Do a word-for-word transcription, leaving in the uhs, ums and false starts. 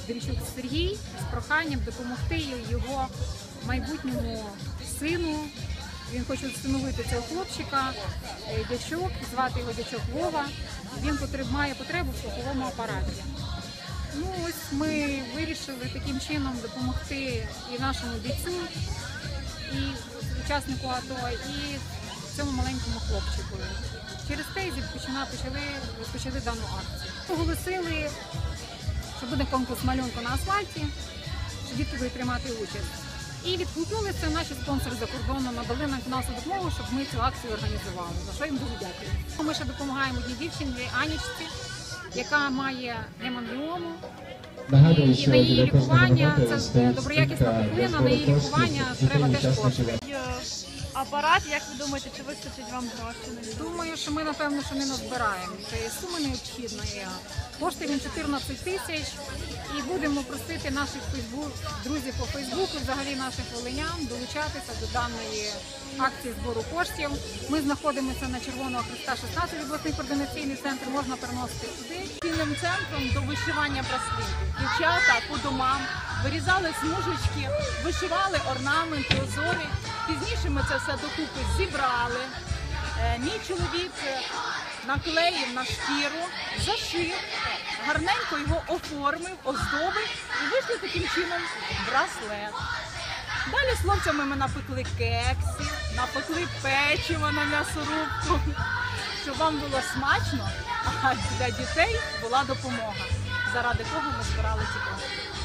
Дрічук Сергій з проханням допомогти його майбутньому сину. Він хоче встановити цього хлопчика, дячок, звати його дячок Вова. Він має потребу в слуховому апараті. Ну, ось ми вирішили таким чином допомогти і нашому бійцю, і учаснику АТО, і цьому маленькому хлопчику. Через те почали, розпочали дану акцію. Оголосили, що буде конкурс малюнку на асфальті, що діти будуть приймати участь. І відгукнулися наші спонсори за кордоном, надали нам фінансову допомогу, щоб ми цю акцію організували, за що їм дуже дякую. Ми ще допомагаємо одній дівчині, Анічці, яка має гемангіому. І на її лікування, це доброякісна пухлина, на її лікування треба теж кошти. Апарат, як ви думаєте, чи вистачить вам грошей? Думаю, що ми, напевно, що не назбираємо. Це сума необхідна. Коштує він чотирнадцять тисяч. І будемо просити наших фейсбук, друзів по Фейсбуку, взагалі наших волинян, долучатися до даної акції збору коштів. Ми знаходимося на Червоного Хреста шістнадцять, обласний координаційний центр, можна переносити туди. Цільним центром до вишивання браслетів. Дівчата по домам вирізали смужечки, вишивали орнаменти, узори. Пізніше ми це все докупи зібрали. Мій чоловік наклеїв на шкіру, зашив, гарненько його оформив, оздобив і вийшли таким чином браслет. Далі з хлопцями ми напекли кексі, напекли печиво на м'ясорубку, щоб вам було смачно, а для дітей була допомога. Заради того ми збирали ці кошти.